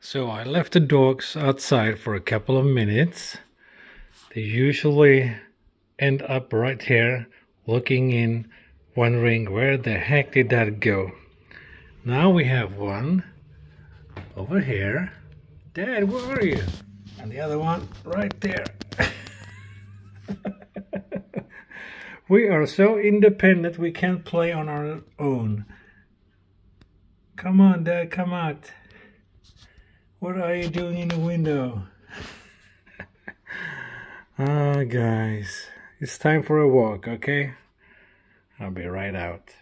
So I left the dogs outside for a couple of minutes. They usually end up right here looking in, wondering where the heck did that go. Now we have one over here. Dad, where are you? And the other one right there. We are so independent we can't play on our own. Come on, Dad, come out. What are you doing in the window? Ah, guys, it's time for a walk, okay? I'll be right out.